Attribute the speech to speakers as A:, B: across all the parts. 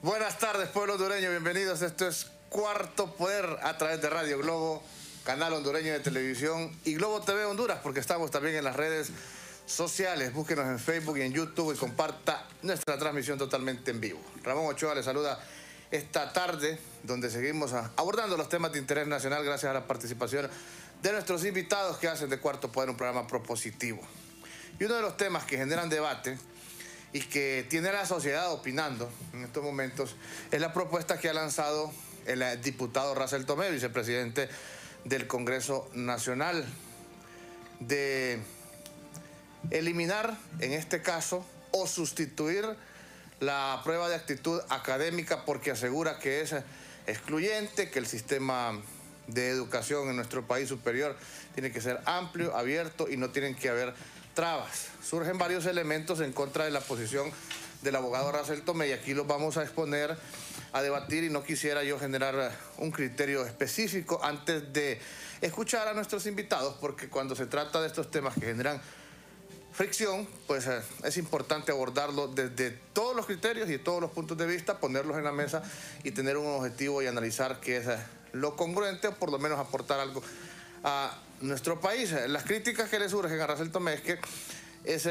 A: Buenas tardes, pueblo hondureño, bienvenidos. Esto es Cuarto Poder a través de Radio Globo, canal hondureño de televisión y Globo TV Honduras, porque estamos también en las redes sociales. Búsquenos en Facebook y en YouTube y comparta nuestra transmisión totalmente en vivo. Ramón Ochoa les saluda esta tarde, donde seguimos abordando los temas de interés nacional gracias a la participación de nuestros invitados que hacen de Cuarto Poder un programa propositivo. Y uno de los temas que generan debate y que tiene a la sociedad opinando en estos momentos es la propuesta que ha lanzado el diputado Racel Tomé, vicepresidente del Congreso Nacional, de eliminar, en este caso, o sustituir la prueba de actitud académica, porque asegura que es excluyente, que el sistema de educación en nuestro país superior tiene que ser amplio, abierto y no tienen que haber trabas. Surgen varios elementos en contra de la posición del abogado Racel Tomé y aquí los vamos a exponer, a debatir, y no quisiera yo generar un criterio específico antes de escuchar a nuestros invitados, porque cuando se trata de estos temas que generan fricción, pues es importante abordarlo desde todos los criterios y todos los puntos de vista, ponerlos en la mesa y tener un objetivo y analizar qué es lo congruente, o por lo menos aportar algo a nuestro país. Las críticas que le surgen a Racel Tomé es que es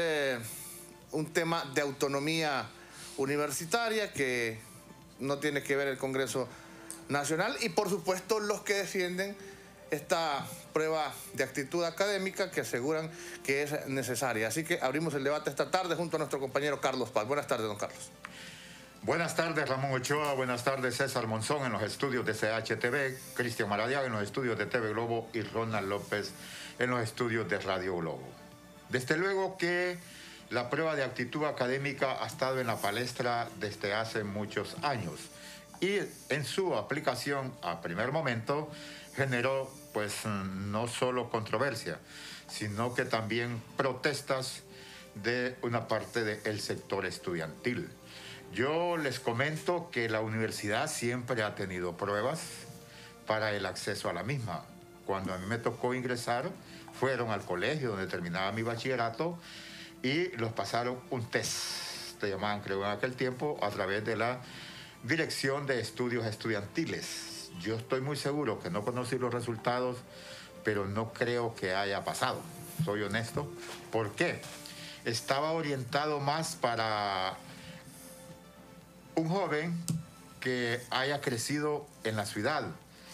A: un tema de autonomía universitaria que no tiene que ver el Congreso Nacional, y por supuesto los que defienden esta prueba de actitud académica que aseguran que es necesaria. Así que abrimos el debate esta tarde junto a nuestro compañero Carlos Paz. Buenas tardes, don Carlos.
B: Buenas tardes, Ramón Ochoa. Buenas tardes, César Monzón en los estudios de CHTV, Cristian Maradiaga en los estudios de TV Globo y Ronald López en los estudios de Radio Globo. Desde luego que la prueba de actitud académica ha estado en la palestra desde hace muchos años y en su aplicación a primer momento generó pues no solo controversia, sino que también protestas de una parte del sector estudiantil. Yo les comento que la universidad siempre ha tenido pruebas para el acceso a la misma. Cuando a mí me tocó ingresar, fueron al colegio donde terminaba mi bachillerato y los pasaron un test, te llamaban creo en aquel tiempo, a través de la Dirección de Estudios Estudiantiles. Yo estoy muy seguro que no conocí los resultados, pero no creo que haya pasado, soy honesto. ¿Por qué? Estaba orientado más para un joven que haya crecido en la ciudad.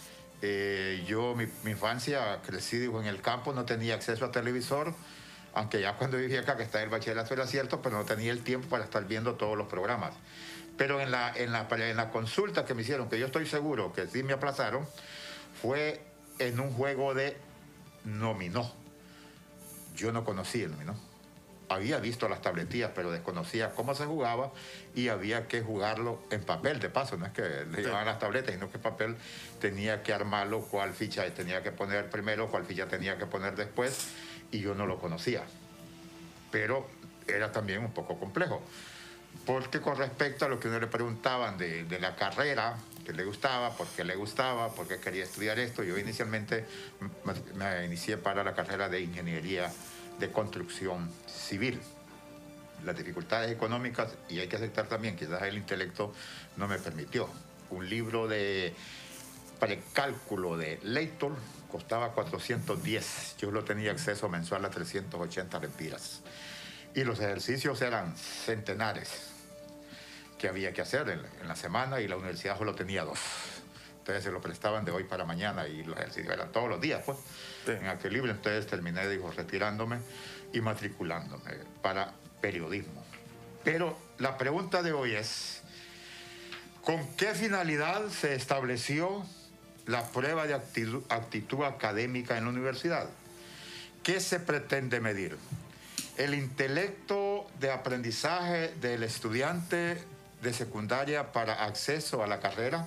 B: Yo, mi infancia, crecí en el campo, no tenía acceso a televisor, aunque ya cuando vivía acá, que está en el bachillerato era cierto, pero no tenía el tiempo para estar viendo todos los programas. Pero en la consulta que me hicieron, que yo estoy seguro que sí me aplazaron, fue en un juego de dominó. Yo no conocía el dominó. Había visto las tabletillas, pero desconocía cómo se jugaba y había que jugarlo en papel, de paso. No es que le llevaban las tabletas, sino que en papel tenía que armarlo, cuál ficha tenía que poner primero, cuál ficha tenía que poner después, y yo no lo conocía. Pero era también un poco complejo, porque con respecto a lo que uno le preguntaban de la carrera que le gustaba, por qué quería estudiar esto, yo inicialmente me inicié para la carrera de ingeniería de construcción civil. Las dificultades económicas, y hay que aceptar también, quizás el intelecto no me permitió. Un libro de precálculo de Leighton costaba 410. Yo lo tenía acceso mensual a 380 lempiras. Y los ejercicios eran centenares que había que hacer en la semana, y la universidad solo tenía 2. Entonces se lo prestaban de hoy para mañana y los ejercicios eran todos los días, pues, sí, en aquel libro. Entonces terminé, retirándome y matriculándome para periodismo. Pero la pregunta de hoy es, ¿con qué finalidad se estableció la prueba de actitud académica en la universidad? ¿Qué se pretende medir? ¿El intelecto de aprendizaje del estudiante de secundaria para acceso a la carrera?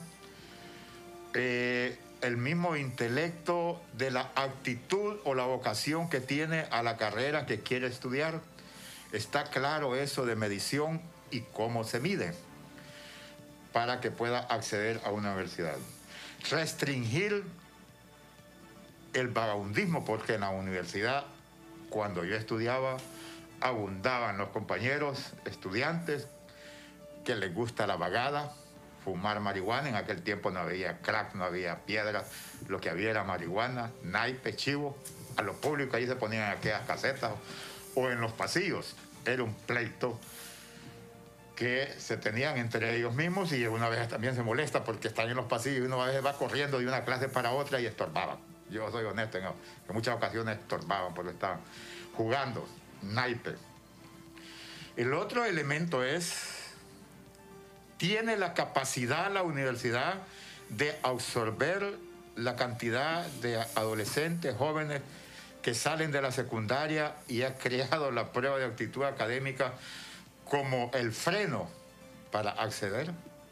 B: El mismo intelecto de la actitud o la vocación que tiene a la carrera que quiere estudiar. Está claro eso de medición y cómo se mide para que pueda acceder a una universidad. Restringir el vagabundismo, porque en la universidad, cuando yo estudiaba, abundaban los compañeros estudiantes que les gusta la vagada, fumar marihuana. En aquel tiempo no había crack, no había piedras, lo que había era marihuana, naipe, chivo. A lo público ahí se ponían aquellas casetas o en los pasillos. Era un pleito que se tenían entre ellos mismos y una vez también se molesta porque están en los pasillos y uno a veces va corriendo de una clase para otra y estorbaban. Yo soy honesto, en muchas ocasiones estorbaban porque estaban jugando naipe. El otro elemento es, ¿tiene la capacidad la universidad de absorber la cantidad de adolescentes, jóvenes que salen de la secundaria y ha creado la prueba de aptitud académica como el freno para acceder?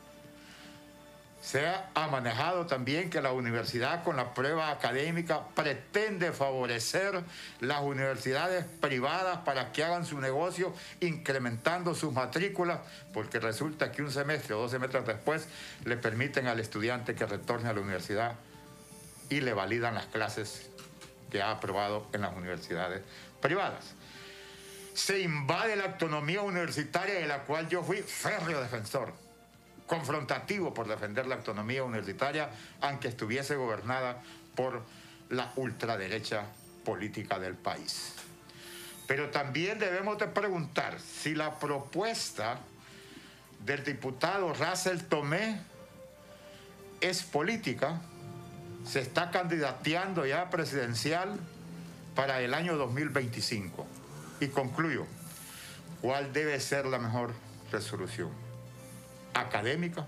B: Se ha manejado también que la universidad con la prueba académica pretende favorecer las universidades privadas para que hagan su negocio incrementando sus matrículas, porque resulta que un semestre o 2 semestres después le permiten al estudiante que retorne a la universidad y le validan las clases que ha aprobado en las universidades privadas. Se invade la autonomía universitaria de la cual yo fui férreo defensor, confrontativo por defender la autonomía universitaria, aunque estuviese gobernada por la ultraderecha política del país. Pero también debemos de preguntar si la propuesta del diputado Russell Tomé es política. Se está candidateando ya presidencial para el año 2025. Y concluyo, ¿cuál debe ser la mejor resolución? ¿Académica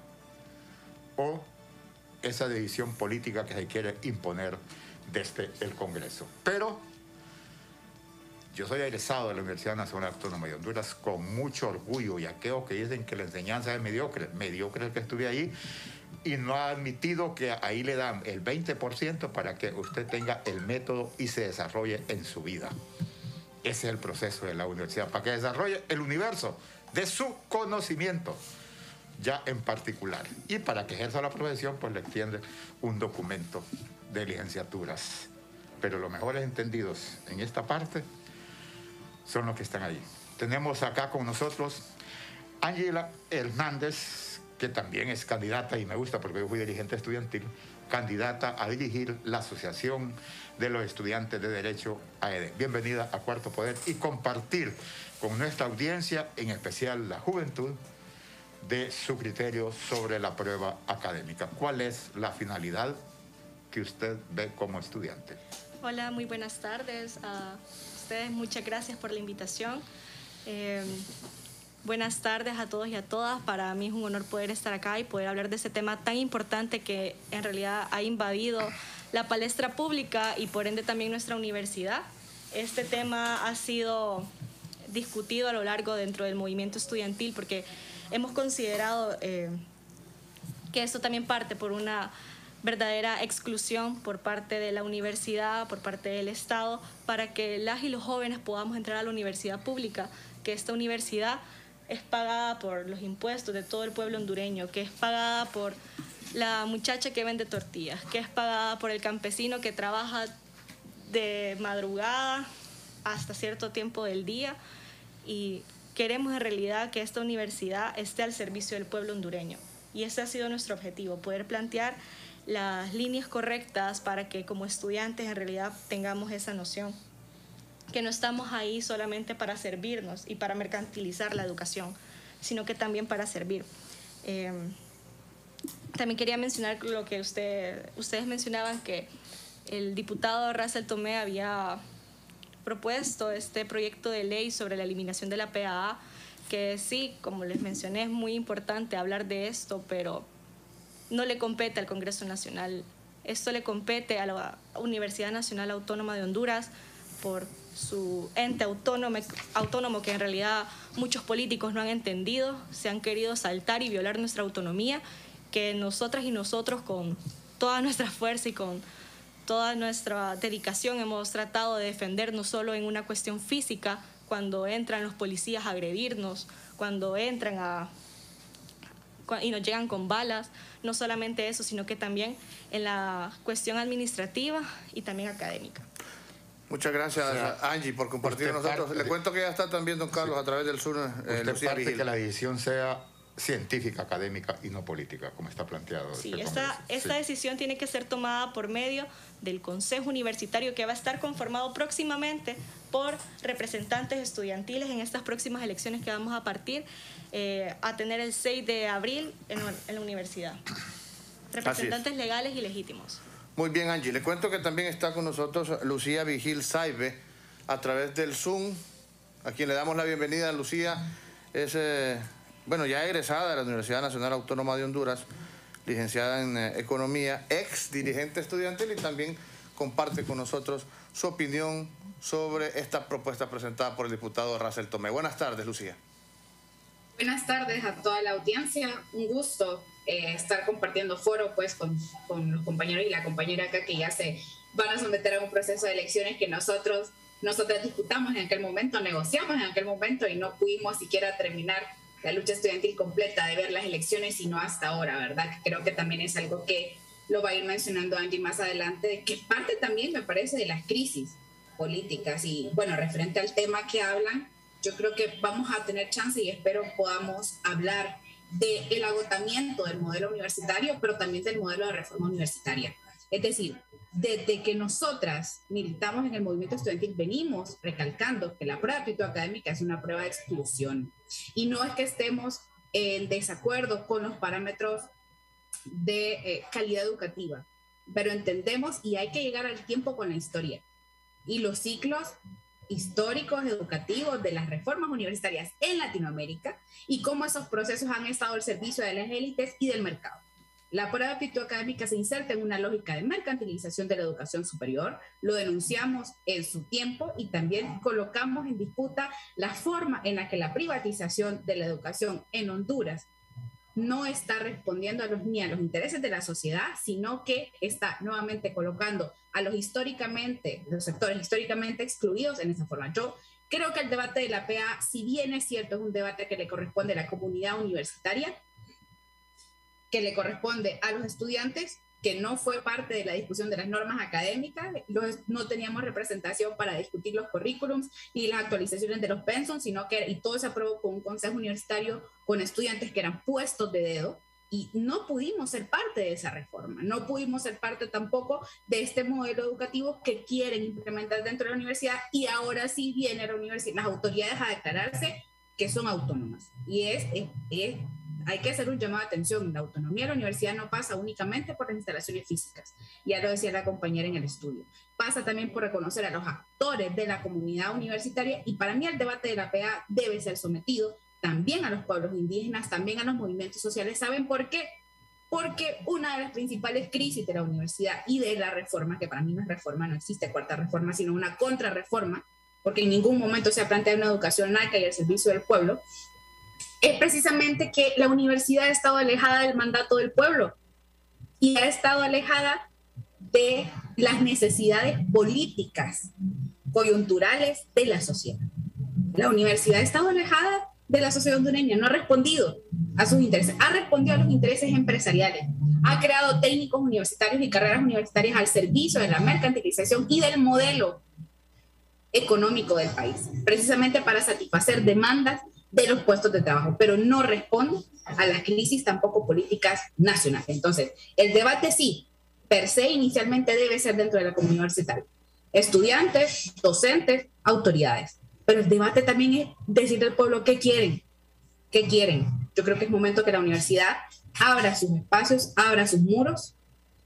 B: o esa división política que se quiere imponer desde el Congreso? Pero yo soy egresado de la Universidad Nacional Autónoma de Honduras con mucho orgullo, y aquellos que dicen que la enseñanza es mediocre el que estuve ahí y no ha admitido que ahí le dan el 20% para que usted tenga el método y se desarrolle en su vida. Ese es el proceso de la universidad, para que desarrolle el universo de su conocimiento, ya en particular. Y para que ejerza la profesión, pues le extiende un documento de licenciaturas. Pero los mejores entendidos en esta parte son los que están ahí. Tenemos acá con nosotros Ángela Hernández, que también es candidata, y me gusta porque yo fui dirigente estudiantil, candidata a dirigir la Asociación de los Estudiantes de Derecho AED. Bienvenida a Cuarto Poder y compartir con nuestra audiencia, en especial la juventud, de su criterio sobre la prueba académica. ¿Cuál es la finalidad que usted ve como estudiante?
C: Hola, muy buenas tardes a ustedes. Muchas gracias por la invitación. Buenas tardes a todos y a todas. Para mí es un honor poder estar acá y poder hablar de este tema tan importante que en realidad ha invadido la palestra pública y por ende también nuestra universidad. Este tema ha sido discutido a lo largo dentro del movimiento estudiantil porque hemos considerado que esto también parte por una verdadera exclusión por parte de la universidad, por parte del Estado, para que las y los jóvenes podamos entrar a la universidad pública, que esta universidad es pagada por los impuestos de todo el pueblo hondureño, que es pagada por la muchacha que vende tortillas, que es pagada por el campesino que trabaja de madrugada hasta cierto tiempo del día, y queremos en realidad que esta universidad esté al servicio del pueblo hondureño. Y ese ha sido nuestro objetivo, poder plantear las líneas correctas para que como estudiantes en realidad tengamos esa noción, que no estamos ahí solamente para servirnos y para mercantilizar la educación, sino que también para servir. También quería mencionar lo que ustedes mencionaban, que el diputado Russell Tomé había propuesto este proyecto de ley sobre la eliminación de la PAA, que sí, como les mencioné, es muy importante hablar de esto, pero no le compete al Congreso Nacional. Esto le compete a la Universidad Nacional Autónoma de Honduras por su ente autónomo que en realidad muchos políticos no han entendido, se han querido saltar y violar nuestra autonomía, que nosotras y nosotros con toda nuestra fuerza y con toda nuestra dedicación hemos tratado de defender, no solo en una cuestión física, cuando entran los policías a agredirnos, cuando entran y nos llegan con balas, no solamente eso, sino que también en la cuestión administrativa y también académica.
A: Muchas gracias, Angie, por compartir con nosotros. Le cuento que ya está también don Carlos a través del Zoom.
B: Usted parte que la decisión sea científica, académica y no política, como está planteado.
C: Sí, esta decisión tiene que ser tomada por medio del Consejo Universitario, que va a estar conformado próximamente por representantes estudiantiles en estas próximas elecciones que vamos a partir a tener el 6 de abril en la universidad. Representantes legales y legítimos.
A: Muy bien, Angie. Le cuento que también está con nosotros Lucía Vigil Saibe a través del Zoom, a quien le damos la bienvenida. Lucía es, bueno, ya egresada de la Universidad Nacional Autónoma de Honduras, licenciada en Economía, ex dirigente estudiantil, y también comparte con nosotros su opinión sobre esta propuesta presentada por el diputado Racel Tomé. Buenas tardes, Lucía.
D: Buenas tardes a toda la audiencia. Un gusto estar compartiendo foro pues, con los compañeros y la compañera acá que ya se van a someter a un proceso de elecciones que nosotras disputamos en aquel momento, negociamos en aquel momento y no pudimos siquiera terminar la lucha estudiantil completa de ver las elecciones, sino hasta ahora, ¿verdad? Creo que también es algo que lo va a ir mencionando Angie más adelante, que parte también, me parece, de las crisis políticas. Y bueno, referente al tema que hablan, yo creo que vamos a tener chance y espero podamos hablar del agotamiento del modelo universitario, pero también del modelo de reforma universitaria. Es decir, desde que nosotras militamos en el movimiento estudiantil venimos recalcando que la prueba de aptitud académica es una prueba de exclusión. Y no es que estemos en desacuerdo con los parámetros de calidad educativa, pero entendemos y hay que llegar al tiempo con la historia y los ciclos históricos educativos de las reformas universitarias en Latinoamérica y cómo esos procesos han estado al servicio de las élites y del mercado. La prueba de aptitud académica se inserta en una lógica de mercantilización de la educación superior, lo denunciamos en su tiempo y también colocamos en disputa la forma en la que la privatización de la educación en Honduras no está respondiendo ni a los intereses de la sociedad, sino que está nuevamente colocando a los sectores históricamente excluidos en esa forma. Yo creo que el debate de la PA, si bien es cierto, es un debate que le corresponde a la comunidad universitaria, que le corresponde a los estudiantes, que no fue parte de la discusión de las normas académicas, no teníamos representación para discutir los currículums y las actualizaciones de los pensums, y todo se aprobó con un consejo universitario con estudiantes que eran puestos de dedo, y no pudimos ser parte de esa reforma, no pudimos ser parte tampoco de este modelo educativo que quieren implementar dentro de la universidad, y ahora sí viene la universidad, las autoridades a declararse que son autónomas, y hay que hacer un llamado de atención. La autonomía de la universidad no pasa únicamente por las instalaciones físicas, ya lo decía la compañera en el estudio, pasa también por reconocer a los actores de la comunidad universitaria, y para mí el debate de la PA debe ser sometido también a los pueblos indígenas, también a los movimientos sociales. ¿Saben por qué? Porque una de las principales crisis de la universidad y de la reforma, que para mí no es reforma, no existe cuarta reforma, sino una contrarreforma, porque en ningún momento se ha planteado una educación laica y al servicio del pueblo, es precisamente que la universidad ha estado alejada del mandato del pueblo y ha estado alejada de las necesidades políticas coyunturales de la sociedad. La universidad ha estado alejada de la sociedad hondureña, no ha respondido a sus intereses, ha respondido a los intereses empresariales, ha creado técnicos universitarios y carreras universitarias al servicio de la mercantilización y del modelo económico del país, precisamente para satisfacer demandas de los puestos de trabajo, pero no responde a las crisis tampoco políticas nacionales. Entonces, el debate sí, per se, inicialmente debe ser dentro de la comunidad universitaria. Estudiantes, docentes, autoridades. Pero el debate también es decirle al pueblo qué quieren. ¿Qué quieren? Yo creo que es momento que la universidad abra sus espacios, abra sus muros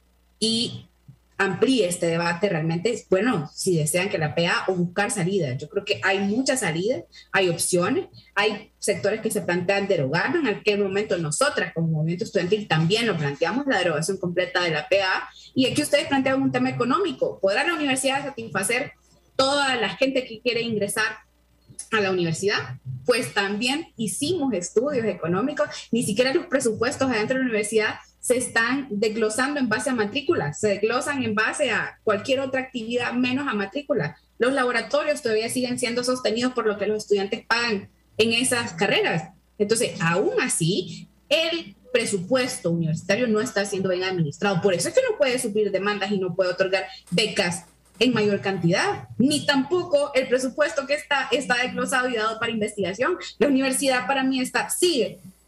D: y amplíe este debate realmente. Bueno, si desean que la PA o buscar salidas. Yo creo que hay muchas salidas, hay opciones, hay sectores que se plantean derogar. En aquel momento nosotras como movimiento estudiantil también lo planteamos, la derogación completa de la PA. Y aquí ustedes plantean un tema económico. ¿Podrá la universidad satisfacer toda la gente que quiere ingresar a la universidad? Pues también hicimos estudios económicos, ni siquiera los presupuestos adentro de la universidad se están desglosando en base a matrícula, se desglosan en base a cualquier otra actividad menos a matrícula. Los laboratorios todavía siguen siendo sostenidos por lo que los estudiantes pagan en esas carreras. Entonces, aún así, el presupuesto universitario no está siendo bien administrado. Por eso es que no puede suplir demandas y no puede otorgar becas en mayor cantidad, ni tampoco el presupuesto que está desglosado y dado para investigación. La universidad para mí sigue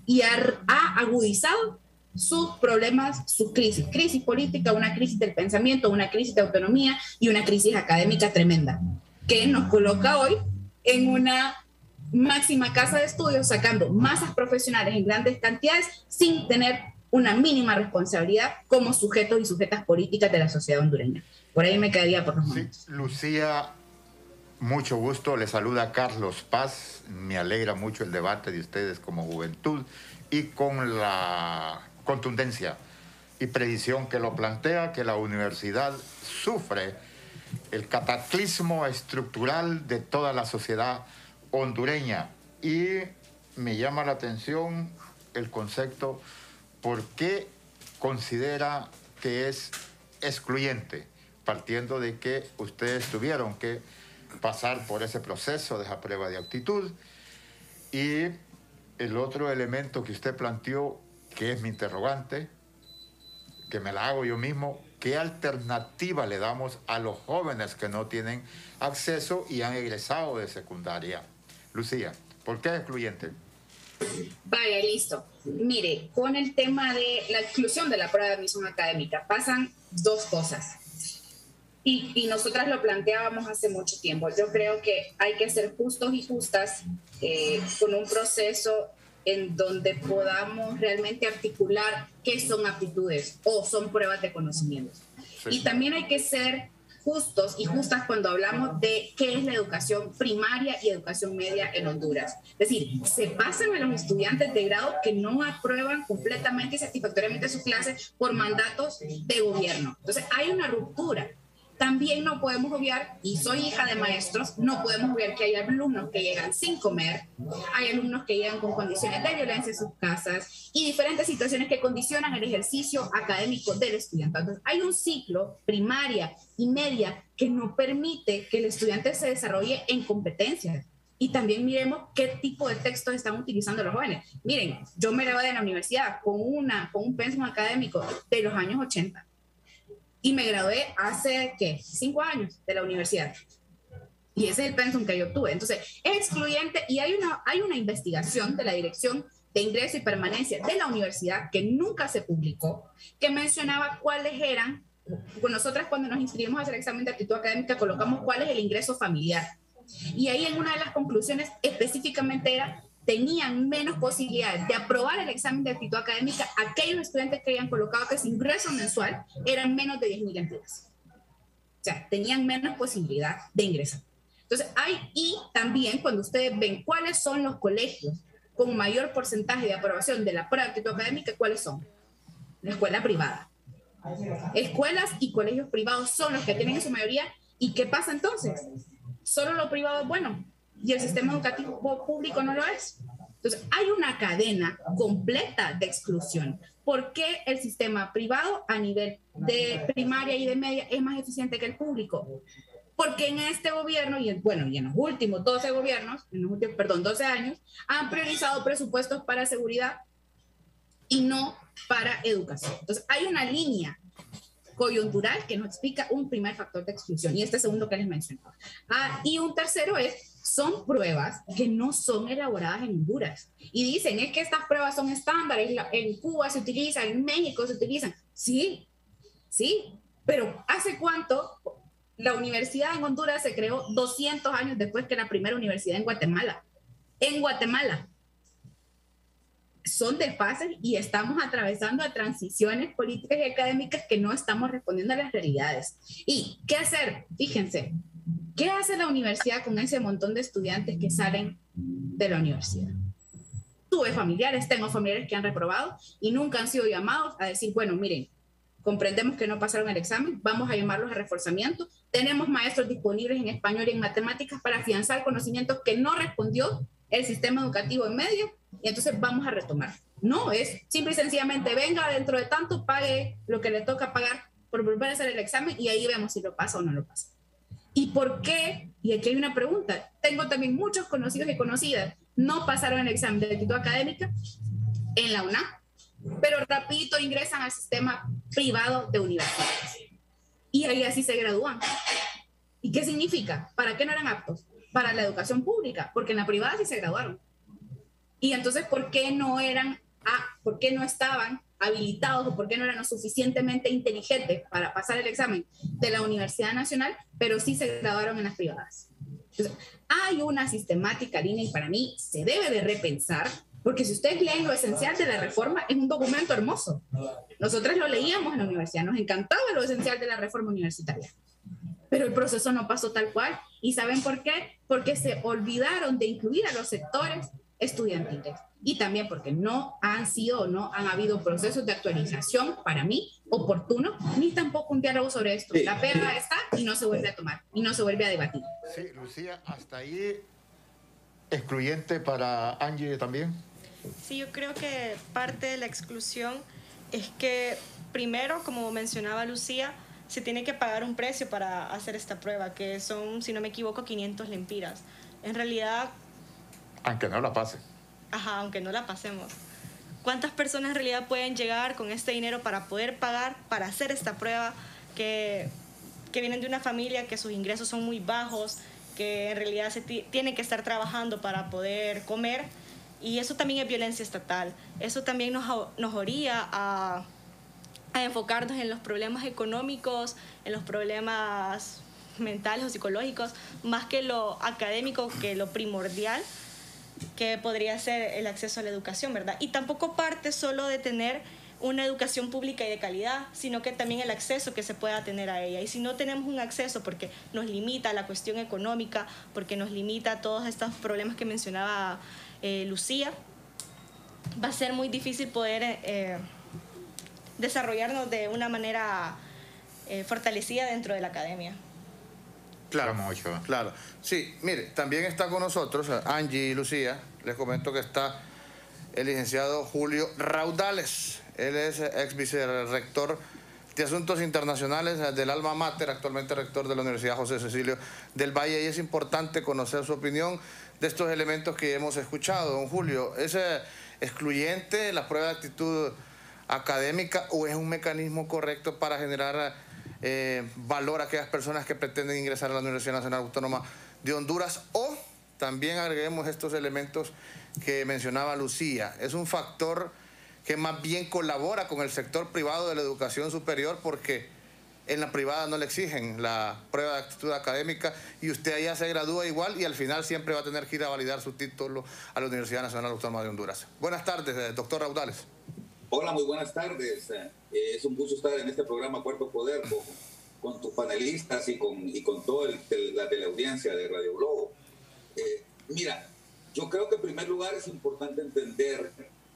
D: y ha agudizado sus problemas, sus crisis política, una crisis del pensamiento, una crisis de autonomía y una crisis académica tremenda, que nos coloca hoy en una máxima casa de estudios, sacando masas profesionales en grandes cantidades sin tener una mínima responsabilidad como sujetos y sujetas políticas de la sociedad hondureña. Por ahí me quedaría por los momentos.
B: Sí, Lucía, mucho gusto. Le saluda Carlos Paz. Me alegra mucho el debate de ustedes como juventud y con la contundencia y predicción que lo plantea, que la universidad sufre el cataclismo estructural de toda la sociedad hondureña. Y me llama la atención el concepto, ¿por qué considera que es excluyente? Partiendo de que ustedes tuvieron que pasar por ese proceso de esa prueba de aptitud. Y el otro elemento que usted planteó, que es mi interrogante, que me la hago yo mismo, ¿qué alternativa le damos a los jóvenes que no tienen acceso y han egresado de secundaria? Lucía, ¿por qué es excluyente?
D: Vaya, listo. Mire, con el tema de la exclusión de la prueba de admisión académica pasan dos cosas. Y nosotras lo planteábamos hace mucho tiempo. Yo creo que hay que ser justos y justas con un proceso en donde podamos realmente articular qué son aptitudes o son pruebas de conocimientos. Sí. Y también hay que ser justos y justas cuando hablamos de qué es la educación primaria y educación media en Honduras. Es decir, se pasan a los estudiantes de grado que no aprueban completamente y satisfactoriamente sus clases por mandatos de gobierno. Entonces hay una ruptura. También no podemos obviar, y soy hija de maestros, no podemos obviar que hay alumnos que llegan sin comer, hay alumnos que llegan con condiciones de violencia en sus casas y diferentes situaciones que condicionan el ejercicio académico del estudiante. Entonces, hay un ciclo primaria y media que no permite que el estudiante se desarrolle en competencias. Y también miremos qué tipo de textos están utilizando los jóvenes. Miren, yo me gradué de la universidad con un pensum académico de los años 80. Y me gradué hace, 5 años de la universidad. Y ese es el pensum que yo obtuve. Entonces, es excluyente y hay una investigación de la Dirección de Ingreso y Permanencia de la universidad que nunca se publicó, que mencionaba cuáles eran, con nosotras cuando nos inscribimos a hacer el examen de aptitud académica colocamos cuál es el ingreso familiar. Y ahí en una de las conclusiones específicamente era tenían menos posibilidades de aprobar el examen de aptitud académica aquellos estudiantes que habían colocado que su ingreso mensual eran menos de 10,000 lempiras. O sea, tenían menos posibilidad de ingresar. Entonces, y también cuando ustedes ven cuáles son los colegios con mayor porcentaje de aprobación de la prueba de aptitud académica, ¿cuáles son? La escuela privada. Escuelas y colegios privados son los que tienen en su mayoría. ¿Y qué pasa entonces? Solo lo privado es bueno y el sistema educativo público no lo es. Entonces, hay una cadena completa de exclusión. ¿Por qué el sistema privado a nivel de primaria y de media es más eficiente que el público? Porque en este gobierno, y en los últimos 12 gobiernos, 12 años, han priorizado presupuestos para seguridad y no para educación. Entonces, hay una línea coyuntural que nos explica un primer factor de exclusión, y este segundo que les mencionaba. Y un tercero son pruebas que no son elaboradas en Honduras. Y dicen, es que estas pruebas son estándares, en Cuba se utilizan, en México se utilizan. Sí, pero ¿hace cuánto la universidad en Honduras se creó? 200 años después que la primera universidad en Guatemala. En Guatemala. Son desfases y estamos atravesando a transiciones políticas y académicas que no estamos respondiendo a las realidades. ¿Y qué hacer? Fíjense, ¿qué hace la universidad con ese montón de estudiantes que salen de la universidad? Tengo familiares que han reprobado y nunca han sido llamados a decir, bueno, miren, comprendemos que no pasaron el examen, vamos a llamarlos a reforzamiento, tenemos maestros disponibles en español y en matemáticas para afianzar conocimientos que no respondió el sistema educativo en medio, y entonces vamos a retomar. No, es simple y sencillamente venga dentro de tanto, pague lo que le toca pagar por volver a hacer el examen y ahí vemos si lo pasa o no lo pasa. ¿Y por qué? Y aquí hay una pregunta. Tengo también muchos conocidos y conocidas, no pasaron el examen de aptitud académica en la UNAM, pero rapidito ingresan al sistema privado de universidades. Y ahí así se gradúan. ¿Y qué significa? ¿Para qué no eran aptos? Para la educación pública, porque en la privada sí se graduaron. Y entonces, ¿por qué no estaban habilitados o por qué no eran lo suficientemente inteligentes para pasar el examen de la Universidad Nacional, pero sí se graduaron en las privadas? Entonces, hay una sistemática línea y para mí se debe de repensar, porque si ustedes leen lo esencial de la reforma, es un documento hermoso. Nosotros lo leíamos en la universidad, nos encantaba lo esencial de la reforma universitaria, pero el proceso no pasó tal cual. ¿Y saben por qué? Porque se olvidaron de incluir a los sectores estudiantiles y también porque no han habido procesos de actualización, para mí, oportunos, ni tampoco un diálogo sobre esto. La pega está y no se vuelve a tomar, y no se vuelve a debatir.
B: Sí, Lucía, hasta ahí excluyente para Angie también.
C: Sí, yo creo que parte de la exclusión es que, primero, como mencionaba Lucía, se tiene que pagar un precio para hacer esta prueba, que son, si no me equivoco, 500 lempiras. En realidad...
B: Aunque no la pase.
C: Ajá, aunque no la pasemos. ¿Cuántas personas en realidad pueden llegar con este dinero para poder pagar, para hacer esta prueba, que vienen de una familia que sus ingresos son muy bajos, que en realidad tienen que estar trabajando para poder comer? Y eso también es violencia estatal. Eso también nos orilla a enfocarnos en los problemas económicos, en los problemas mentales o psicológicos, más que lo académico, que lo primordial, que podría ser el acceso a la educación, ¿verdad? Y tampoco parte solo de tener una educación pública y de calidad, sino que también el acceso que se pueda tener a ella. Y si no tenemos un acceso porque nos limita la cuestión económica, porque nos limita todos estos problemas que mencionaba Lucía, va a ser muy difícil poder desarrollarnos de una manera fortalecida dentro de la academia.
A: Claro, claro. Sí, mire, también está con nosotros Angie y Lucía. Les comento que está el licenciado Julio Raudales. Él es ex vicerrector de Asuntos Internacionales del Alma Mater, actualmente rector de la Universidad José Cecilio del Valle. Y es importante conocer su opinión de estos elementos que hemos escuchado. Don Julio, ¿es excluyente la prueba de actitud académica o es un mecanismo correcto para generar valor a aquellas personas que pretenden ingresar a la Universidad Nacional Autónoma de Honduras? O también agreguemos estos elementos que mencionaba Lucía, es un factor que más bien colabora con el sector privado de la educación superior, porque en la privada no le exigen la prueba de actitud académica y usted allá se gradúa igual y al final siempre va a tener que ir a validar su título a la Universidad Nacional Autónoma de Honduras. Buenas tardes, doctor Raudales.
E: Hola, muy buenas tardes. Es un gusto estar en este programa Cuarto Poder con tus panelistas y con toda la teleaudiencia de Radio Globo. Mira, yo creo que en primer lugar es importante entender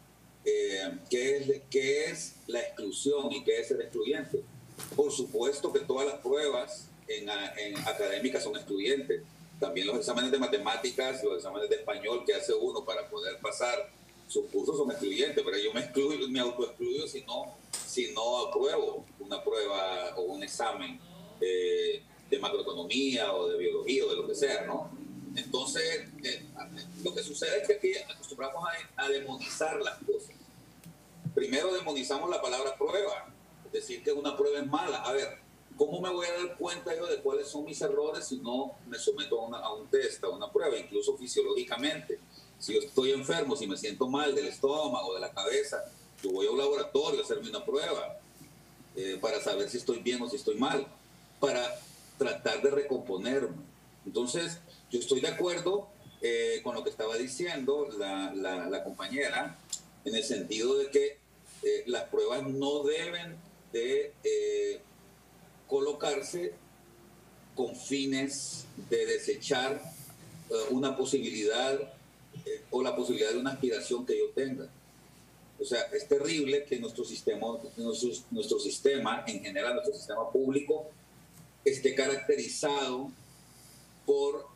E: qué es la exclusión y qué es el excluyente. Por supuesto que todas las pruebas en académicas son excluyentes. También los exámenes de matemáticas, los exámenes de español que hace uno para poder pasar sus cursos son excluyentes, pero yo me autoexcluyo si no apruebo una prueba o un examen de macroeconomía o de biología o de lo que sea, ¿no? Entonces, lo que sucede es que aquí acostumbramos a demonizar las cosas. Primero demonizamos la palabra prueba, es decir, que una prueba es mala. A ver, ¿cómo me voy a dar cuenta yo de cuáles son mis errores si no me someto a un test, a una prueba, incluso fisiológicamente? Si yo estoy enfermo, si me siento mal del estómago, de la cabeza, yo voy a un laboratorio a hacerme una prueba para saber si estoy bien o si estoy mal, para tratar de recomponerme. Entonces, yo estoy de acuerdo con lo que estaba diciendo la compañera, en el sentido de que las pruebas no deben de colocarse con fines de desechar una posibilidad o la posibilidad de una aspiración que yo tenga. O sea, es terrible que nuestro sistema en general, nuestro sistema público, esté caracterizado por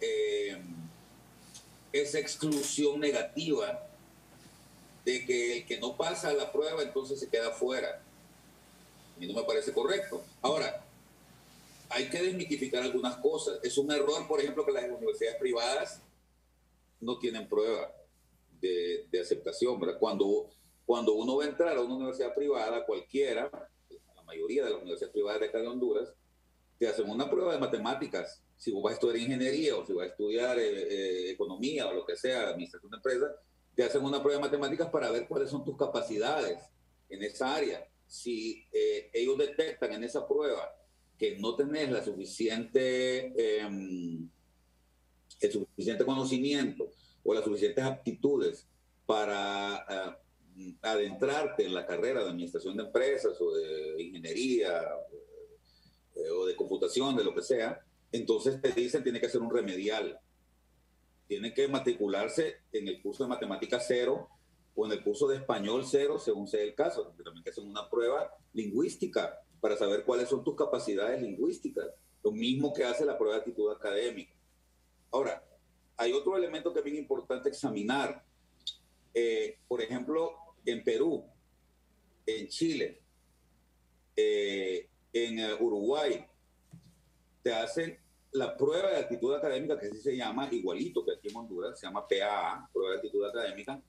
E: esa exclusión negativa de que el que no pasa la prueba entonces se queda fuera. A mí no me parece correcto. Ahora, hay que desmitificar algunas cosas. Es un error, por ejemplo, que las universidades privadas no tienen prueba de aceptación, ¿verdad? Cuando uno va a entrar a una universidad privada, cualquiera, la mayoría de las universidades privadas de acá de Honduras, te hacen una prueba de matemáticas. Si vos vas a estudiar ingeniería o si vas a estudiar economía o lo que sea, administración de empresas, te hacen una prueba de matemáticas para ver cuáles son tus capacidades en esa área. Si ellos detectan en esa prueba que no tenés el suficiente conocimiento o las suficientes aptitudes para adentrarte en la carrera de administración de empresas o de ingeniería o de computación, de lo que sea, entonces te dicen tiene que hacer un remedial. Tiene que matricularse en el curso de matemática 0 o en el curso de español 0, según sea el caso. También que hacen una prueba lingüística para saber cuáles son tus capacidades lingüísticas. Lo mismo que hace la prueba de actitud académica. Ahora, hay otro elemento que es bien importante examinar. Por ejemplo, en Perú, en Chile, en Uruguay, te hacen la prueba de actitud académica, que así se llama, igualito que aquí en Honduras, se llama PAA, prueba de actitud académica.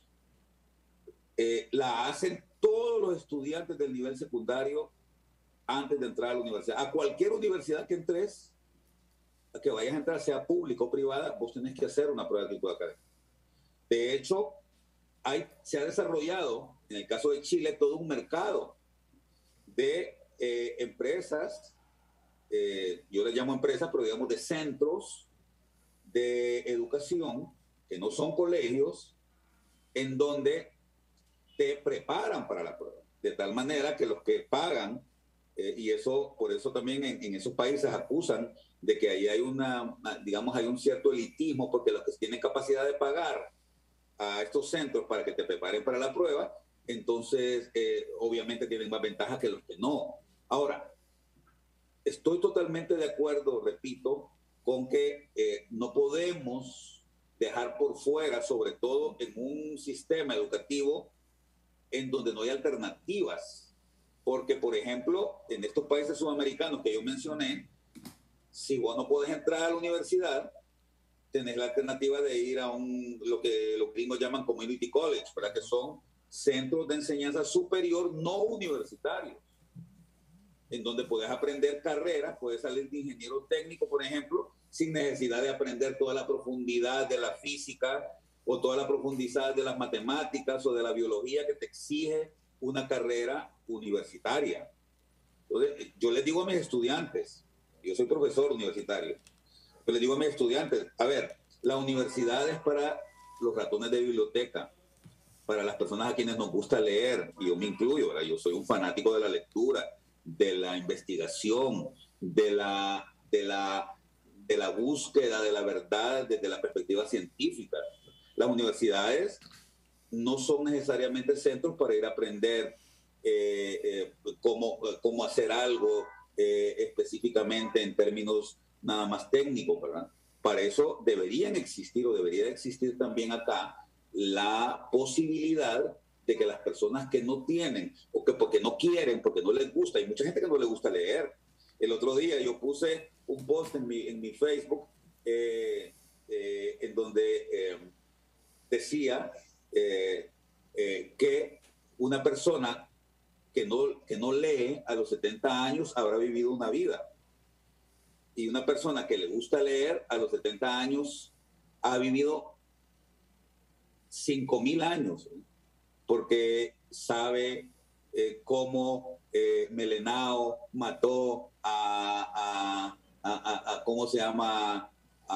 E: La hacen todos los estudiantes del nivel secundario antes de entrar a la universidad. A cualquier universidad que entres, a que vayas a entrar, sea pública o privada, vos tenés que hacer una prueba de actitud académica. De hecho, se ha desarrollado, en el caso de Chile, todo un mercado de empresas, yo les llamo empresas, pero digamos de centros de educación, que no son colegios, en donde te preparan para la prueba. De tal manera que los que pagan, y eso, por eso también en esos países acusan de que ahí hay hay un cierto elitismo, porque los que tienen capacidad de pagar a estos centros para que te preparen para la prueba, entonces obviamente tienen más ventajas que los que no. Ahora, estoy totalmente de acuerdo, repito, con que no podemos dejar por fuera, sobre todo en un sistema educativo en donde no hay alternativas. Porque, por ejemplo, en estos países sudamericanos que yo mencioné, si vos no podés entrar a la universidad, tenés la alternativa de ir a lo que los gringos llaman community college, ¿verdad? Que son centros de enseñanza superior no universitarios, en donde puedes aprender carreras, puedes salir de ingeniero técnico, por ejemplo, sin necesidad de aprender toda la profundidad de la física o toda la profundidad de las matemáticas o de la biología que te exige una carrera universitaria. Entonces, yo les digo a mis estudiantes, yo soy profesor universitario, yo les digo a mis estudiantes, a ver, la universidad es para los ratones de biblioteca, para las personas a quienes nos gusta leer, y yo me incluyo, ¿verdad? Yo soy un fanático de la lectura, de la investigación, de la búsqueda de la verdad desde la perspectiva científica. Las universidades no son necesariamente centros para ir a aprender cómo hacer algo específicamente en términos nada más técnicos, ¿verdad? Para eso debería existir también acá la posibilidad de que las personas que no tienen, o que porque no quieren, porque no les gusta, hay mucha gente que no le gusta leer. El otro día yo puse un post en mi Facebook en donde decía que una persona que no lee a los 70 años habrá vivido una vida. Y una persona que le gusta leer a los 70 años ha vivido 5.000 años, porque sabe cómo Melenao mató ¿cómo se llama?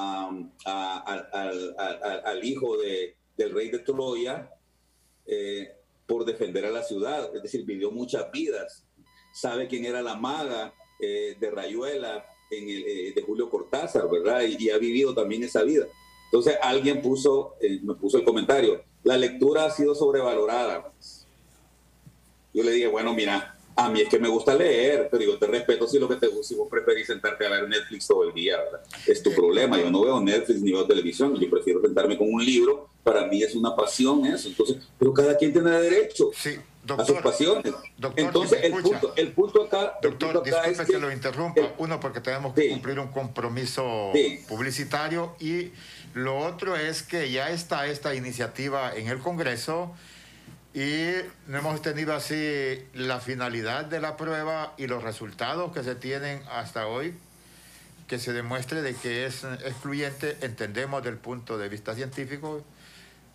E: Al hijo del rey de Troya por defender a la ciudad. Es decir, vivió muchas vidas. Sabe quién era la maga de Rayuela de Julio Cortázar, ¿verdad? Y ha vivido también esa vida. Entonces alguien me puso el comentario, la lectura ha sido sobrevalorada. Yo le dije, bueno, mira, a mí es que me gusta leer, pero yo te respeto si vos preferís sentarte a ver Netflix todo el día, ¿verdad? Es tu problema. Yo no veo Netflix ni veo televisión, yo prefiero sentarme con un libro. Para mí es una pasión eso. Entonces, pero cada quien tiene derecho a sus pasiones.
B: Doctor,
E: entonces, el punto acá...
B: Doctor, disculpe que lo interrumpa. Uno, porque tenemos que cumplir un compromiso publicitario, y lo otro es que ya está esta iniciativa en el Congreso y no hemos tenido así la finalidad de la prueba y los resultados que se tienen hasta hoy, que se demuestre de que es excluyente, entendemos del punto de vista científico,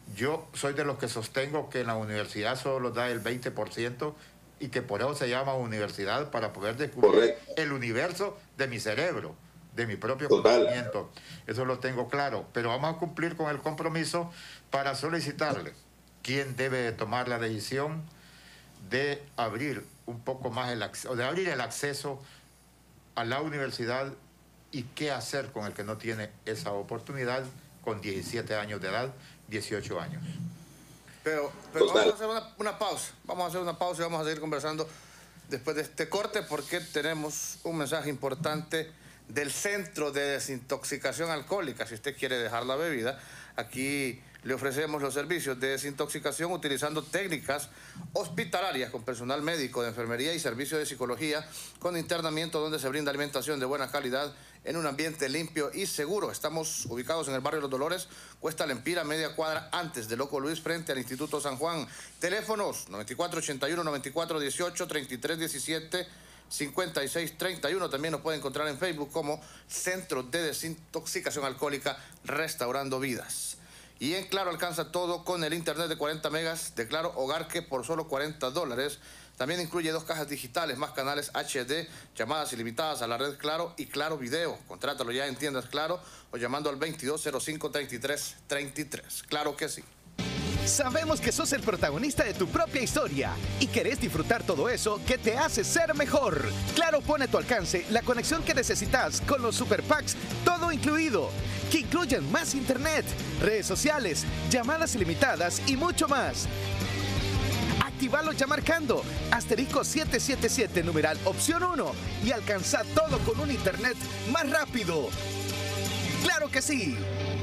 B: Yo soy de los que sostengo que en la universidad solo da el 20% y que por eso se llama universidad, para poder descubrir el universo de mi cerebro, de mi propio conocimiento. Eso lo tengo claro, pero vamos a cumplir con el compromiso para solicitarle quién debe tomar la decisión de abrir un poco más de abrir el acceso a la universidad y qué hacer con el que no tiene esa oportunidad con 17 años de edad, 18 años.
A: Pero vamos a hacer una pausa. Vamos a hacer una pausa y vamos a seguir conversando después de este corte, porque tenemos un mensaje importante del Centro de Desintoxicación Alcohólica. Si usted quiere dejar la bebida, aquí le ofrecemos los servicios de desintoxicación utilizando técnicas hospitalarias con personal médico, de enfermería y servicio de psicología, con internamiento donde se brinda alimentación de buena calidad en un ambiente limpio y seguro. Estamos ubicados en el barrio Los Dolores, Cuesta Lempira, media cuadra antes de Loco Luis, frente al Instituto San Juan. Teléfonos 9481, 9418, 3317, 5631. También nos puede encontrar en Facebook como Centro de Desintoxicación Alcohólica, Restaurando Vidas. Y en Claro alcanza todo con el internet de 40 megas de Claro Hogar, que por solo $40. También incluye 2 cajas digitales, más canales HD, llamadas ilimitadas a la red Claro y Claro Video. Contrátalo ya en tiendas Claro o llamando al 2205-3333. Claro que sí.
F: Sabemos que sos el protagonista de tu propia historia y querés disfrutar todo eso que te hace ser mejor. Claro pone a tu alcance la conexión que necesitas con los Super Packs, todo incluido, que incluyen más internet, redes sociales, llamadas ilimitadas y mucho más. Activalo ya marcando asterisco 777 numeral opción 1 y alcanza todo con un internet más rápido. ¡Claro que sí!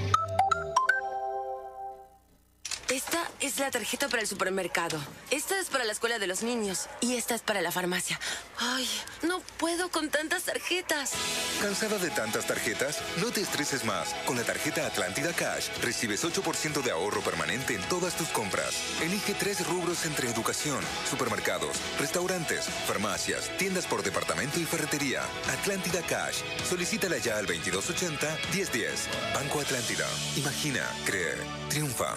G: Esta es la tarjeta para el supermercado. Esta es para la escuela de los niños. Y esta es para la farmacia. Ay, no puedo con tantas tarjetas.
H: ¿Cansada de tantas tarjetas? No te estreses más. Con la tarjeta Atlántida Cash recibes 8% de ahorro permanente en todas tus compras. Elige 3 rubros entre educación, supermercados, restaurantes, farmacias, tiendas por departamento y ferretería. Atlántida Cash. Solicítala ya al 2280-1010. Banco Atlántida. Imagina, cree, triunfa.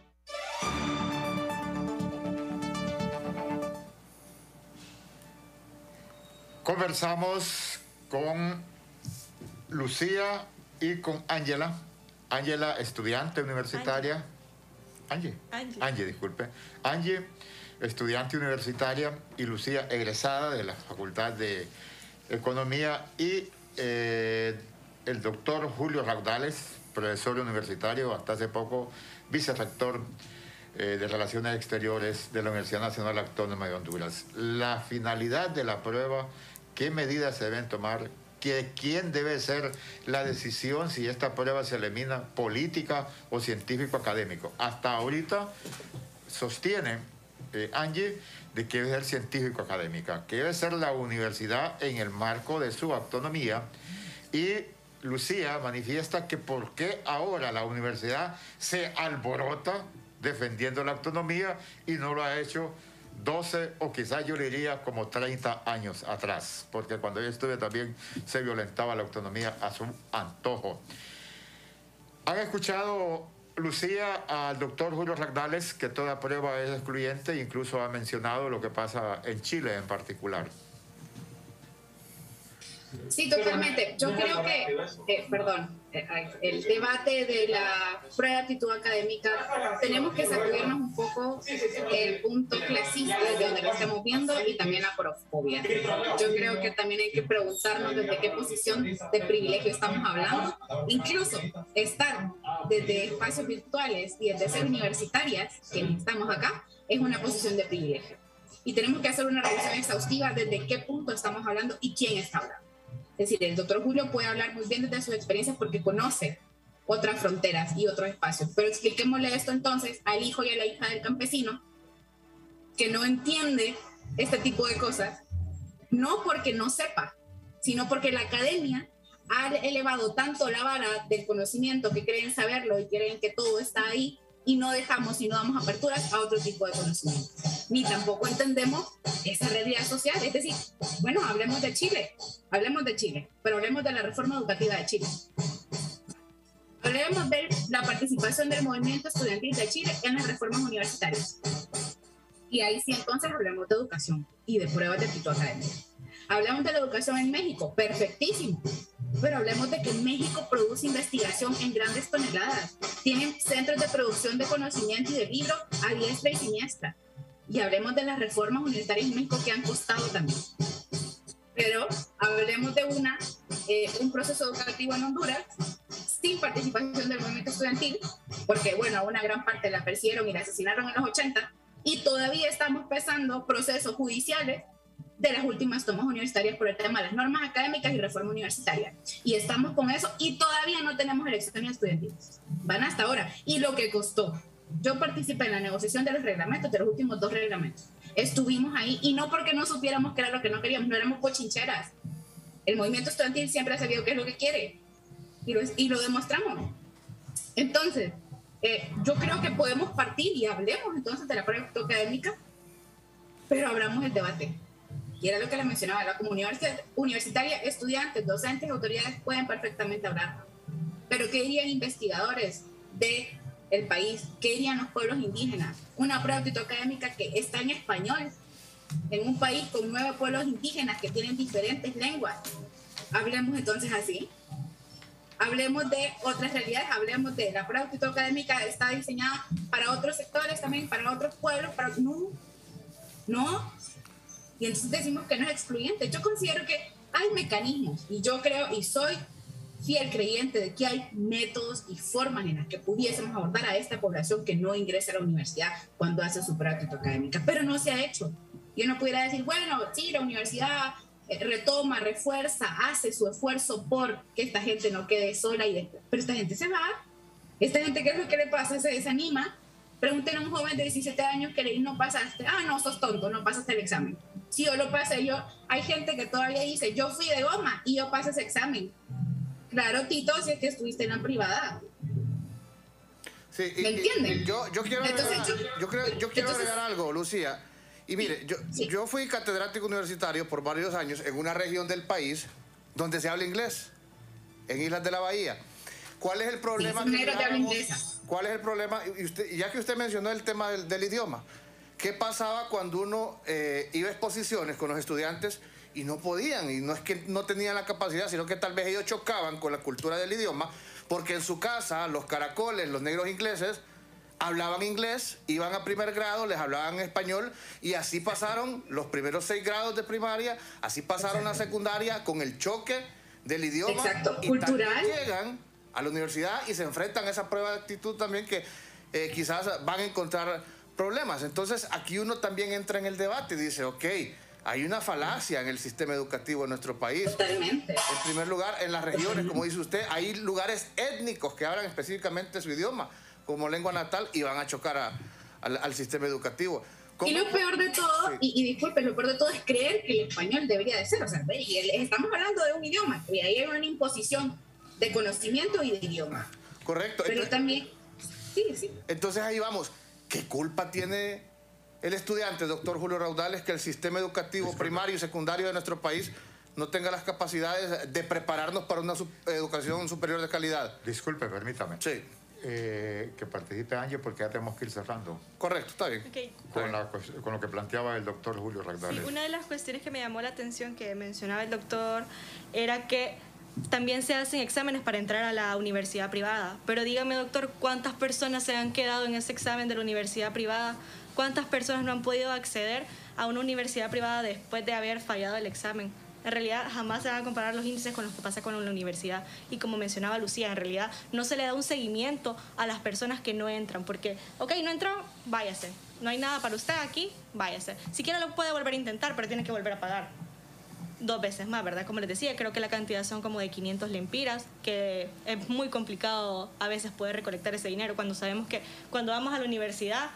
B: Conversamos con Lucía y con Ángela. Ángela, estudiante universitaria. Angie, disculpe. Angie, estudiante universitaria, y Lucía, egresada de la Facultad de Economía, y el doctor Julio Raudales, profesor universitario, hasta hace poco vicerrector de Relaciones Exteriores de la Universidad Nacional Autónoma de Honduras. La finalidad de la prueba, qué medidas se deben tomar, quién debe ser la decisión si esta prueba se elimina, política o científico-académico. Hasta ahorita sostiene Angie de que debe ser científico-académica, que debe ser la universidad en el marco de su autonomía, y Lucía manifiesta que por qué ahora la universidad se alborota defendiendo la autonomía y no lo ha hecho 12 o quizás yo le diría como 30 años atrás, porque cuando yo estuve también se violentaba la autonomía a su antojo. ¿Han escuchado, Lucía, al doctor Julio Raudales, que toda prueba es excluyente, e incluso ha mencionado lo que pasa en Chile en particular?
D: Sí, totalmente. Yo creo que, el debate de la prueba de aptitud académica, tenemos que sacudirnos un poco el punto clasista desde donde lo estamos viendo y también la porofobia. Yo creo que también hay que preguntarnos desde qué posición de privilegio estamos hablando. Incluso estar desde espacios virtuales y desde ser universitarias, quienes estamos acá, es una posición de privilegio. Y tenemos que hacer una revisión exhaustiva desde qué punto estamos hablando y quién está hablando. Es decir, el doctor Julio puede hablar muy bien desde sus experiencias porque conoce otras fronteras y otros espacios. Pero expliquémosle esto entonces al hijo y a la hija del campesino que no entiende este tipo de cosas, no porque no sepa, sino porque la academia ha elevado tanto la vara del conocimiento que creen saberlo y creen que todo está ahí, y no dejamos y no damos aperturas a otro tipo de conocimiento. Ni tampoco entendemos esa realidad social. Es decir, bueno, hablemos de Chile, pero hablemos de la reforma educativa de Chile. Hablemos de la participación del movimiento estudiantil de Chile en las reformas universitarias. Y ahí sí, entonces hablamos de educación y de pruebas de título académico. Hablamos de la educación en México, perfectísimo. Pero hablemos de que México produce investigación en grandes toneladas. Tienen centros de producción de conocimiento y de libro a diestra y siniestra. Y hablemos de las reformas universitarias en México que han costado también. Pero hablemos de un proceso educativo en Honduras sin participación del movimiento estudiantil, porque, bueno, una gran parte la persiguieron y la asesinaron en los 80, y todavía estamos pesando procesos judiciales de las últimas tomas universitarias por el tema de las normas académicas y reforma universitaria. Y estamos con eso y todavía no tenemos elecciones estudiantiles. Van hasta ahora. Y lo que costó. Yo participé en la negociación de los reglamentos, de los últimos 2 reglamentos. Estuvimos ahí y no porque no supiéramos qué era lo que no queríamos, no éramos cochincheras. El movimiento estudiantil siempre ha sabido qué es lo que quiere y lo demostramos. Entonces, yo creo que podemos partir y hablemos entonces de la práctica académica, pero abramos el debate. Y era lo que les mencionaba, la comunidad universitaria, estudiantes, docentes, autoridades pueden perfectamente hablar. Pero ¿qué dirían investigadores del país? ¿Qué dirían los pueblos indígenas? Una práctica académica que está en español, en un país con 9 pueblos indígenas que tienen diferentes lenguas. Hablemos entonces así. Hablemos de otras realidades, hablemos de la práctica académica, está diseñada para otros sectores también, para otros pueblos, para... No. Y entonces decimos que no es excluyente. Yo considero que hay mecanismos, y yo creo y soy fiel creyente de que hay métodos y formas en las que pudiésemos abordar a esta población que no ingresa a la universidad cuando hace su práctica académica, pero no se ha hecho. Yo no pudiera decir, bueno, sí, la universidad retoma, refuerza, hace su esfuerzo por que esta gente no quede sola, pero esta gente se va. Esta gente, ¿qué es lo que le pasa? Se desanima. Pregúntenle a un joven de 17 años que no pasaste, no, sos tonto, no pasaste el examen. Si yo lo pasé, hay gente que todavía dice, yo fui de goma y yo pasé ese examen. Claro, Tito, si es que estuviste en la privada.
A: Sí,
D: ¿Me entienden?
A: Yo quiero agregar algo, Lucía. Y mire, yo fui catedrático universitario por varios años en una región del país donde se habla inglés, en Islas de la Bahía. ¿Cuál es el problema? ¿Cuál es el problema? Y ya que usted mencionó el tema del idioma, ¿qué pasaba cuando uno iba a exposiciones con los estudiantes y no podían? Y no es que no tenían la capacidad, sino que tal vez ellos chocaban con la cultura del idioma, porque en su casa los caracoles, los negros ingleses, hablaban inglés, iban a primer grado, les hablaban español, y así pasaron los primeros 6 grados de primaria, así pasaron a secundaria con el choque del idioma.
D: Exacto,
A: y
D: cultural.
A: Llegan a la universidad y se enfrentan a esa prueba de actitud también que quizás van a encontrar problemas. Entonces aquí uno también entra en el debate y dice, ok, hay una falacia en el sistema educativo de nuestro país.
D: Totalmente.
A: En primer lugar, en las regiones, como dice usted, hay lugares étnicos que hablan específicamente su idioma como lengua natal y van a chocar al sistema educativo.
D: Y lo peor de todo,
A: sí.
D: y disculpe, lo peor de todo es creer que el español debería de ser. O sea, estamos hablando de un idioma y ahí hay una imposición de conocimiento y de idioma.
A: Correcto.
D: Pero también, sí.
A: Entonces ahí vamos. ¿Qué culpa tiene el estudiante, doctor Julio Raudales, que el sistema educativo primario y secundario de nuestro país no tenga las capacidades de prepararnos para una educación superior de calidad?
B: Disculpe, permítame.
A: Sí.
B: Que participe Ángel porque ya tenemos que ir cerrando.
A: Correcto, está bien.
C: Okay.
B: Con lo que planteaba el doctor Julio Raudales.
C: Sí, una de las cuestiones que me llamó la atención que mencionaba el doctor era que también se hacen exámenes para entrar a la universidad privada. Pero dígame, doctor, ¿cuántas personas se han quedado en ese examen de la universidad privada? ¿Cuántas personas no han podido acceder a una universidad privada después de haber fallado el examen? En realidad jamás se van a comparar los índices con los que pasa con la universidad. Y como mencionaba Lucía, en realidad no se le da un seguimiento a las personas que no entran. Porque, ok, no entró, váyase. No hay nada para usted aquí, váyase. Siquiera lo puede volver a intentar, pero tiene que volver a pagar 2 veces más, ¿verdad? Como les decía, creo que la cantidad son como de 500 lempiras, que es muy complicado a veces poder recolectar ese dinero cuando sabemos que cuando vamos a la universidad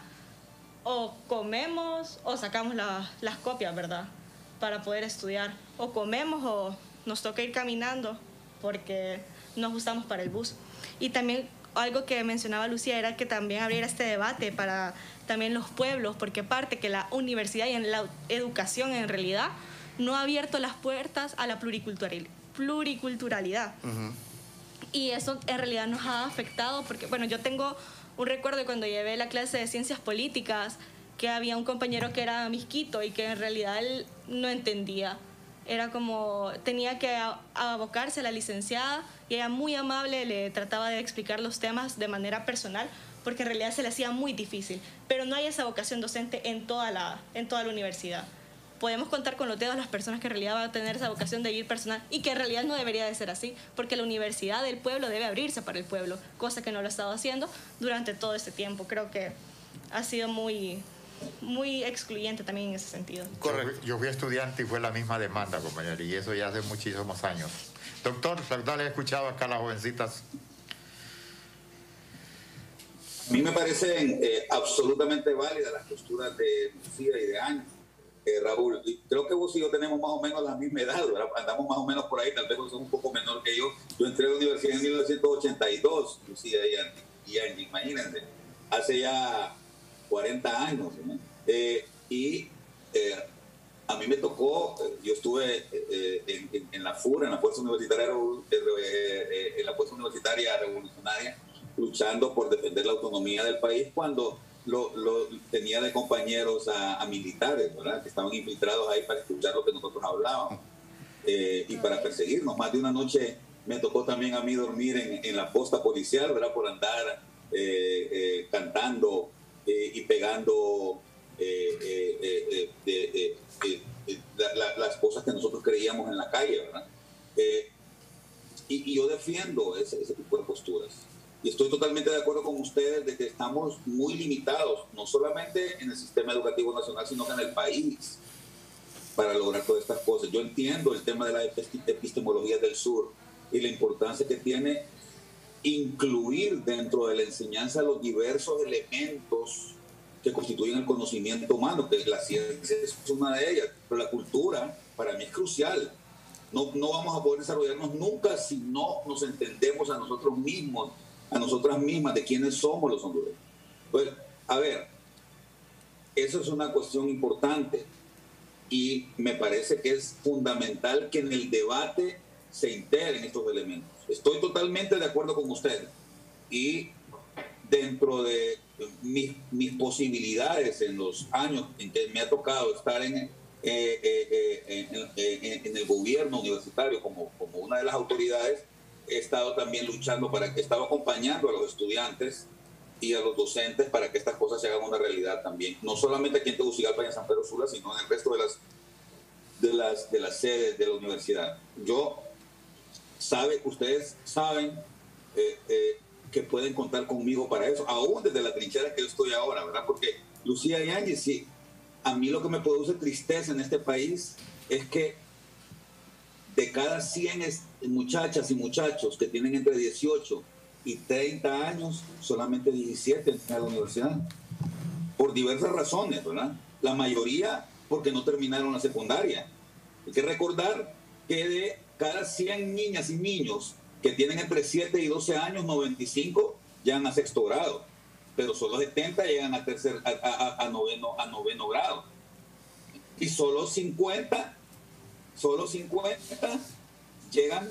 C: o comemos o sacamos las copias, ¿verdad? Para poder estudiar. O comemos o nos toca ir caminando porque nos usamos para el bus. Y también algo que mencionaba Lucía era que también abriera este debate para también los pueblos, porque parte que la universidad y en la educación en realidad no ha abierto las puertas a la pluriculturalidad. Y eso en realidad nos ha afectado porque, bueno, yo tengo un recuerdo de cuando llevé la clase de ciencias políticas, que había un compañero que era misquito y que en realidad él no entendía. Era como, tenía que abocarse a la licenciada y ella muy amable le trataba de explicar los temas de manera personal, porque en realidad se le hacía muy difícil. Pero no hay esa vocación docente en toda la universidad. Podemos contar con los dedos las personas que en realidad van a tener esa vocación de vivir personal y que en realidad no debería de ser así, porque la universidad del pueblo debe abrirse para el pueblo, cosa que no lo ha estado haciendo durante todo este tiempo. Creo que ha sido muy excluyente también en ese sentido.
B: Correcto. Yo fui estudiante y fue la misma demanda, compañero, y eso ya hace muchísimos años. Doctor, le he escuchado acá a las jovencitas.
E: A mí me parecen absolutamente válidas las posturas de Lucía y de Ángel. Raúl, creo que vos y yo tenemos más o menos la misma edad, ¿verdad? Andamos más o menos por ahí, tal vez vos sos un poco menor que yo. Yo entré a la universidad en 1982, Lucía y Ángel, imagínense, hace ya 40 años, ¿no? A mí me tocó, yo estuve en la FURA, en la Fuerza Universitaria Revolucionaria, luchando por defender la autonomía del país cuando tenía de compañeros a militares, ¿verdad? Que estaban infiltrados ahí para escuchar lo que nosotros hablábamos y para perseguirnos. Más de una noche me tocó también a mí dormir en la posta policial, ¿verdad? Por andar cantando y pegando las cosas que nosotros creíamos en la calle, ¿verdad? Y yo defiendo ese tipo de posturas. Y estoy totalmente de acuerdo con ustedes de que estamos muy limitados, no solamente en el sistema educativo nacional, sino que en el país, para lograr todas estas cosas. Yo entiendo el tema de la epistemología del sur y la importancia que tiene incluir dentro de la enseñanza los diversos elementos que constituyen el conocimiento humano, que la ciencia es una de ellas, pero la cultura para mí es crucial. No vamos a poder desarrollarnos nunca si no nos entendemos a nosotros mismos, a nosotras mismas, de quiénes somos los hondureños. Pues, a ver, eso es una cuestión importante y me parece que es fundamental que en el debate se integren estos elementos. Estoy totalmente de acuerdo con usted y dentro de mis posibilidades en los años en que me ha tocado estar en el gobierno universitario como una de las autoridades, he estado también luchando he estado acompañando a los estudiantes y a los docentes para que estas cosas se hagan una realidad también, no solamente aquí en Tegucigalpa y en San Pedro Sula, sino en el resto de las sedes de la universidad. Ustedes saben que pueden contar conmigo para eso, aún desde la trinchera que yo estoy ahora, ¿verdad? Porque Lucía y Ángel, sí, a mí lo que me produce tristeza en este país es que de cada 100 muchachas y muchachos que tienen entre 18 y 30 años, solamente 17 entran a la universidad. Por diversas razones, ¿verdad? La mayoría porque no terminaron la secundaria. Hay que recordar que de cada 100 niñas y niños que tienen entre 7 y 12 años, 95 llegan a sexto grado, pero solo 70 llegan a noveno grado. Y solo 50 llegan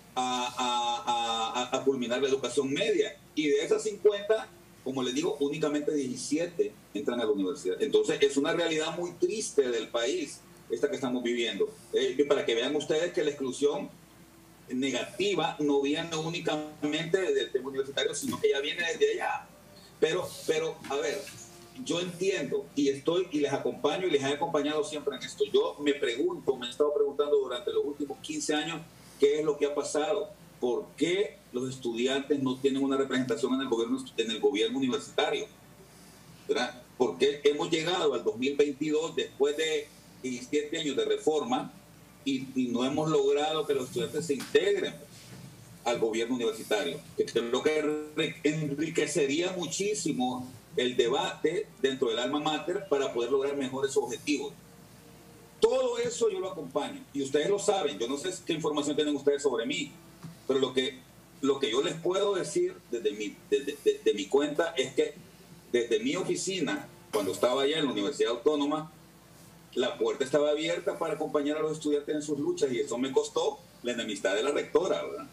E: a culminar la educación media. Y de esas 50, como les digo, únicamente 17 entran a la universidad. Entonces es una realidad muy triste del país esta que estamos viviendo. Para que vean ustedes que la exclusión negativa no viene únicamente del tema universitario, sino que ya viene desde allá. Pero a ver, yo entiendo y les acompaño y les he acompañado siempre en esto. Yo me he estado preguntando durante los últimos 15 años qué es lo que ha pasado, por qué los estudiantes no tienen una representación en el gobierno universitario, ¿verdad? ¿Por qué hemos llegado al 2022 después de 17 años de reforma y no hemos logrado que los estudiantes se integren al gobierno universitario? Que creo que enriquecería muchísimo el debate dentro del alma mater para poder lograr mejores objetivos. Todo eso yo lo acompaño y ustedes lo saben. Yo no sé qué información tienen ustedes sobre mí, pero lo que yo les puedo decir desde mi cuenta es que desde mi oficina, cuando estaba allá en la Universidad Autónoma, la puerta estaba abierta para acompañar a los estudiantes en sus luchas y eso me costó la enemistad de la rectora, ¿verdad?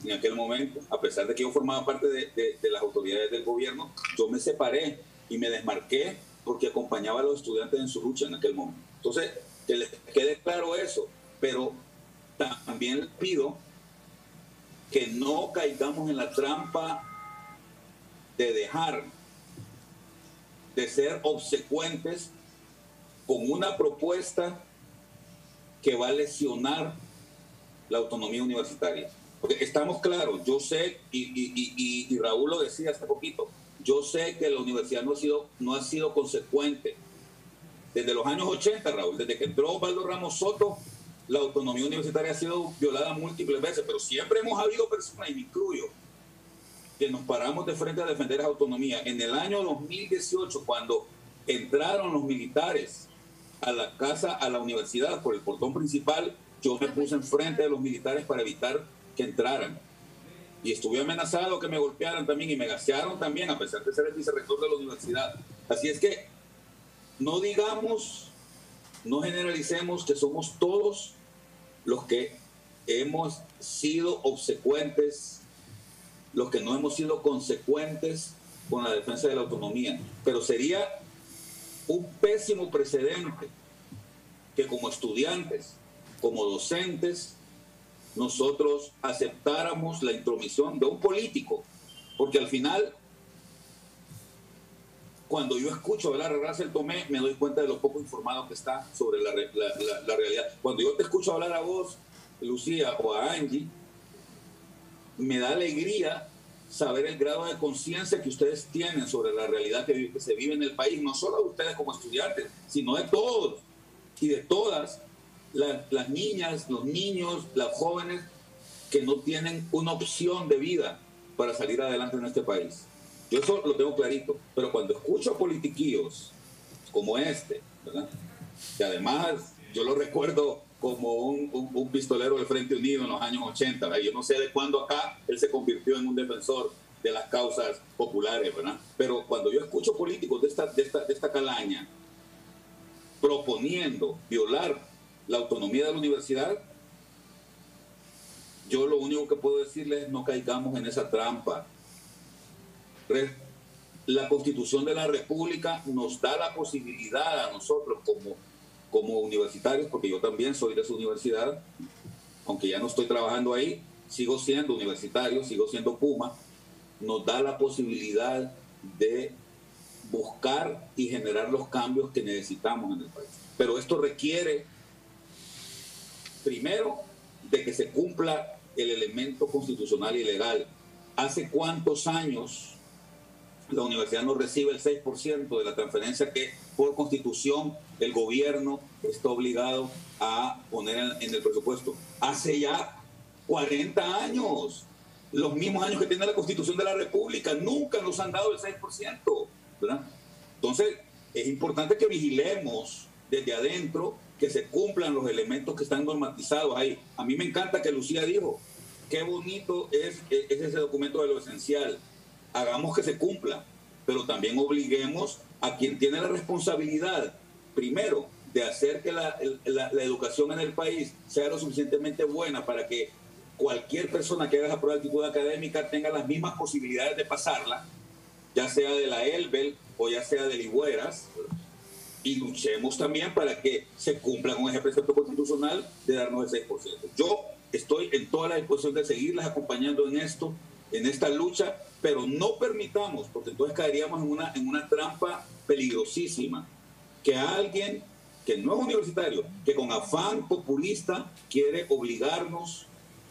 E: en aquel momento, a pesar de que yo formaba parte de las autoridades del gobierno, yo me separé y me desmarqué porque acompañaba a los estudiantes en su lucha en aquel momento. Entonces, que les quede claro eso, pero también les pido que no caigamos en la trampa de dejar de ser obsecuentes con una propuesta que va a lesionar la autonomía universitaria. Porque estamos claros, yo sé, y Raúl lo decía hace poquito, yo sé que la universidad no ha sido consecuente. Desde los años 80, Raúl, desde que entró Osvaldo Ramos Soto, la autonomía universitaria ha sido violada múltiples veces, pero siempre hemos habido personas, y me incluyo, que nos paramos de frente a defender esa autonomía. En el año 2018, cuando entraron los militares a la casa, a la universidad, por el portón principal, yo me puse enfrente de los militares para evitar que entraran. Y estuve amenazado que me golpearan también y me gasearon también, a pesar de ser el vicerrector de la universidad. Así es que no digamos, no generalicemos que somos todos los que hemos sido obsecuentes, los que no hemos sido consecuentes con la defensa de la autonomía. Pero sería un pésimo precedente que como estudiantes, como docentes, nosotros aceptáramos la intromisión de un político, porque al final, cuando yo escucho hablar a Russell Tomé, me doy cuenta de lo poco informado que está sobre la realidad. Cuando yo te escucho hablar a vos, Lucía, o a Angie, me da alegría saber el grado de conciencia que ustedes tienen sobre la realidad que se vive en el país, no solo de ustedes como estudiantes, sino de todos y de todas las niñas, los niños, las jóvenes que no tienen una opción de vida para salir adelante en este país. Yo eso lo tengo clarito, pero cuando escucho a politiquillos como este, ¿verdad? Que además yo lo recuerdo como un pistolero del Frente Unido en los años 80, ¿verdad? Yo no sé de cuándo acá él se convirtió en un defensor de las causas populares, ¿verdad? Pero cuando yo escucho políticos de esta calaña proponiendo violar la autonomía de la universidad, yo lo único que puedo decirles es no caigamos en esa trampa. La Constitución de la República nos da la posibilidad a nosotros como universitarios, porque yo también soy de esa universidad, aunque ya no estoy trabajando ahí, sigo siendo universitario, sigo siendo Puma, nos da la posibilidad de buscar y generar los cambios que necesitamos en el país. Pero esto requiere, primero, de que se cumpla el elemento constitucional y legal. ¿Hace cuántos años la universidad no recibe el 6% de la transferencia que por constitución el gobierno está obligado a poner en el presupuesto? Hace ya 40 años, los mismos años que tiene la Constitución de la República, nunca nos han dado el 6%, ¿verdad? Entonces, es importante que vigilemos desde adentro que se cumplan los elementos que están normatizados ahí. A mí me encanta que Lucía dijo, qué bonito es ese documento de lo esencial. Hagamos que se cumpla, pero también obliguemos a quien tiene la responsabilidad, primero, de hacer que la educación en el país sea lo suficientemente buena para que cualquier persona que haga esa prueba de actitud académica tenga las mismas posibilidades de pasarla, ya sea de la ELBEL o ya sea de Ligüeras, y luchemos también para que se cumpla con ese precepto constitucional de darnos el 6%. Yo estoy en toda la disposición de seguirlas acompañando en esto, en esta lucha, pero no permitamos, porque entonces caeríamos en una trampa peligrosísima, que alguien que no es universitario, que con afán populista quiere obligarnos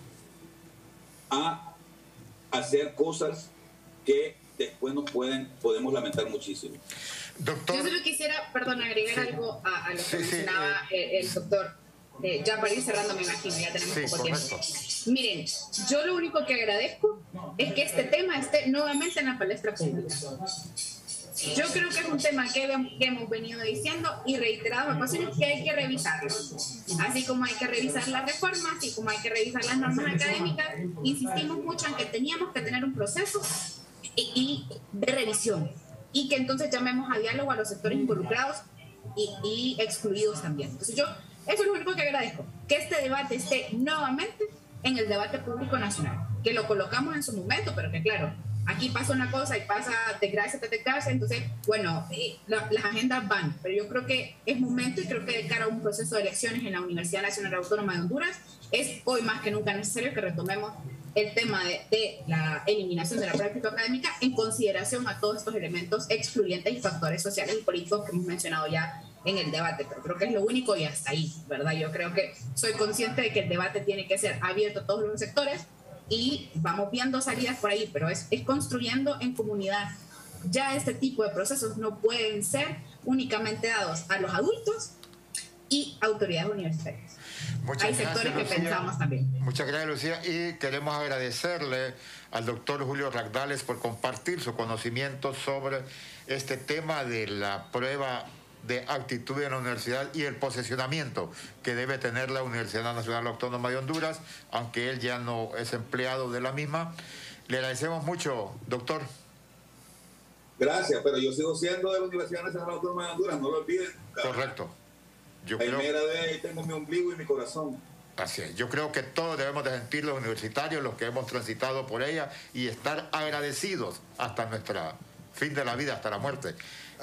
E: a hacer cosas que después podemos lamentar muchísimo.
B: Doctor.
D: Yo solo quisiera, perdón, agregar algo a lo que mencionaba el doctor. Ya para ir cerrando, me imagino, ya tenemos poco tiempo. Miren, yo lo único que agradezco es que este tema esté nuevamente en la palestra pública. Yo creo que es un tema que hemos venido diciendo y reiteradas ocasiones que hay que revisarlo. Así como hay que revisar la reforma, así como hay que revisar las normas académicas, insistimos mucho en que teníamos que tener un proceso de revisión y que entonces llamemos a diálogo a los sectores involucrados y excluidos también. Entonces yo, eso es lo único que agradezco, que este debate esté nuevamente en el debate público nacional, que lo colocamos en su momento, pero que claro, aquí pasa una cosa y pasa desgracia, entonces, bueno, las agendas van, pero yo creo que es momento y creo que de cara a un proceso de elecciones en la Universidad Nacional Autónoma de Honduras, es hoy más que nunca necesario que retomemos el tema de la eliminación de la prueba de aptitud académica en consideración a todos estos elementos excluyentes y factores sociales y políticos que hemos mencionado ya en el debate, pero creo que es lo único y hasta ahí, ¿verdad? Yo creo que soy consciente de que el debate tiene que ser abierto a todos los sectores y vamos viendo salidas por ahí, pero es construyendo en comunidad. Ya este tipo de procesos no pueden ser únicamente dados a los adultos y autoridades universitarias. Hay sectores que pensamos también.
B: Muchas gracias, Lucía, y queremos agradecerle al doctor Julio Ragdales por compartir su conocimiento sobre este tema de la prueba de aptitud en la universidad y el posicionamiento que debe tener la Universidad Nacional Autónoma de Honduras, aunque él ya no es empleado de la misma. Le agradecemos mucho, doctor.
E: Gracias, pero yo sigo siendo de la Universidad Nacional Autónoma de Honduras, no lo olviden.
B: Correcto.
E: Primera vez ahí tengo mi ombligo y mi corazón.
B: Así es. Yo creo que todos debemos de sentir, los universitarios, los que hemos transitado por ella, y estar agradecidos hasta nuestro fin de la vida, hasta la muerte.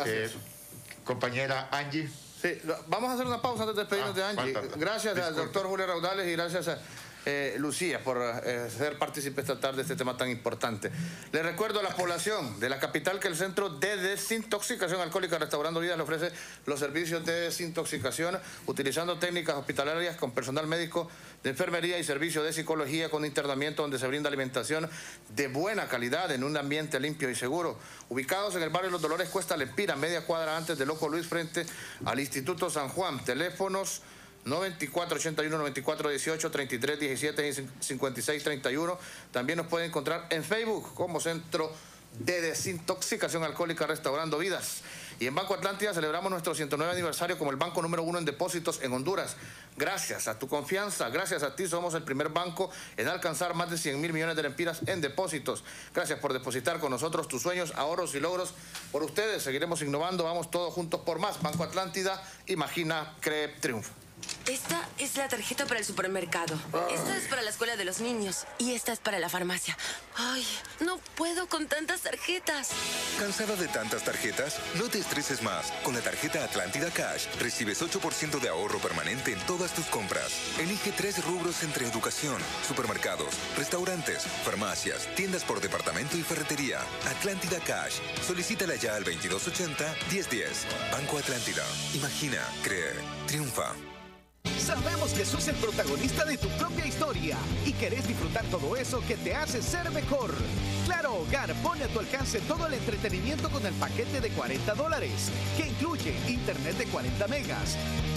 B: Compañera Angie.
A: Sí, vamos a hacer una pausa antes de despedirnos de Angie. Gracias al doctor Julio Ragdales y gracias a Lucía por ser partícipe esta tarde de este tema tan importante. Les recuerdo a la población de la capital que el Centro de Desintoxicación Alcohólica Restaurando Vidas le ofrece los servicios de desintoxicación utilizando técnicas hospitalarias con personal médico de enfermería y servicio de psicología con internamiento donde se brinda alimentación de buena calidad en un ambiente limpio y seguro. Ubicados en el barrio Los Dolores Cuesta Lempira, media cuadra antes del Loco Luis frente al Instituto San Juan. Teléfonos 9481, 9418, 3317 y 5631. También nos pueden encontrar en Facebook como Centro de Desintoxicación Alcohólica Restaurando Vidas. Y en Banco Atlántida celebramos nuestro 109 aniversario como el banco número 1 en depósitos en Honduras. Gracias a tu confianza, gracias a ti somos el primer banco en alcanzar más de 100.000 millones de lempiras en depósitos. Gracias por depositar con nosotros tus sueños, ahorros y logros. Por ustedes seguiremos innovando, vamos todos juntos por más. Banco Atlántida, imagina, cree, triunfa.
G: Esta es la tarjeta para el supermercado. Esta es para la escuela de los niños. Y esta es para la farmacia. Ay, no puedo con tantas tarjetas.
H: ¿Cansada de tantas tarjetas? No te estreses más. Con la tarjeta Atlántida Cash recibes 8% de ahorro permanente en todas tus compras. Elige 3 rubros entre educación, supermercados, restaurantes, farmacias, tiendas por departamento y ferretería. Atlántida Cash. Solicítala ya al 2280-1010. Banco Atlántida. Imagina, cree, triunfa.
F: Sabemos que sos el protagonista de tu propia historia y querés disfrutar todo eso que te hace ser mejor. Claro Hogar pone a tu alcance todo el entretenimiento con el paquete de $40, que incluye internet de 40 megas,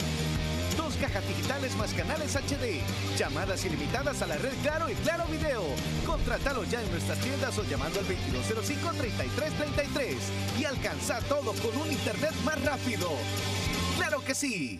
F: 2 cajas digitales más canales HD, llamadas ilimitadas a la red Claro y Claro Video. Contrátalo ya en nuestras tiendas o llamando al 2205-3333 y alcanza todo con un internet más rápido. ¡Claro que sí!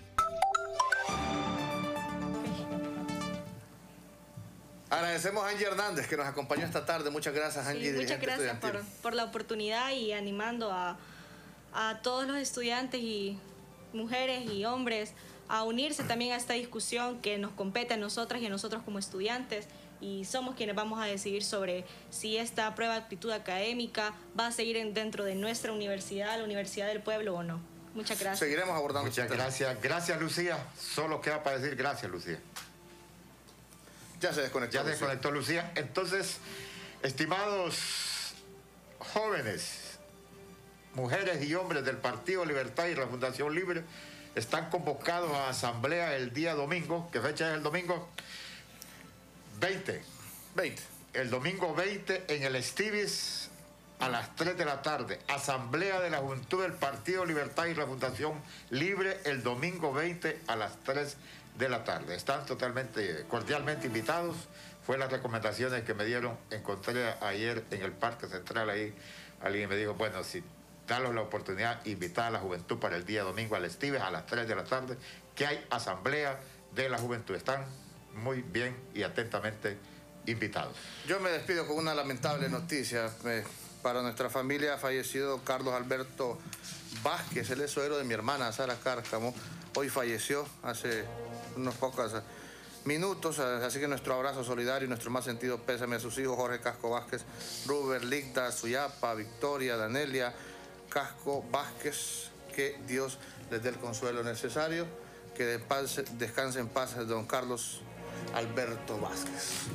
A: Agradecemos a Angie Hernández que nos acompañó esta tarde. Muchas gracias, Angie.
C: Sí, muchas gracias por la oportunidad y animando a todos los estudiantes y mujeres y hombres a unirse también a esta discusión que nos compete a nosotras y a nosotros como estudiantes. Y somos quienes vamos a decidir sobre si esta prueba de aptitud académica va a seguir dentro de nuestra universidad, la Universidad del Pueblo o no. Muchas gracias.
A: Seguiremos abordando.
B: Muchas gracias. Gracias, Lucía. Solo queda para decir gracias, Lucía.
A: Ya se desconectó.
B: Ya se desconectó Lucía. Entonces, estimados jóvenes, mujeres y hombres del Partido Libertad y la Fundación Libre, están convocados a asamblea el día domingo. ¿Qué fecha es el domingo? 20. El domingo 20 en el Estivis a las 3 de la tarde. Asamblea de la Juventud del Partido Libertad y la Fundación Libre el domingo 20 a las 3 de la tarde. Están totalmente, cordialmente invitados. Fue las recomendaciones que me dieron. Encontré ayer en el Parque Central ahí, alguien me dijo, bueno, si daros la oportunidad, invitar a la juventud para el día domingo al Estives a las 3 de la tarde, que hay asamblea de la juventud. Están muy bien y atentamente invitados.
A: Yo me despido con una lamentable noticia. Para nuestra familia ha fallecido Carlos Alberto Vázquez, él es suegro de mi hermana Sara Cárcamo. Hoy falleció hace unos pocos minutos, así que nuestro abrazo solidario y nuestro más sentido pésame a sus hijos Jorge Casco Vázquez, Ruber, Ligda, Suyapa, Victoria, Danelia Casco Vázquez, que Dios les dé el consuelo necesario, que descanse en paz don Carlos Alberto Vázquez.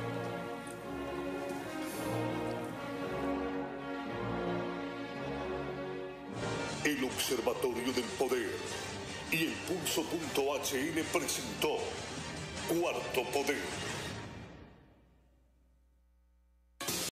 I: El Observatorio del Poder y el Pulso.hn presentó Cuarto Poder.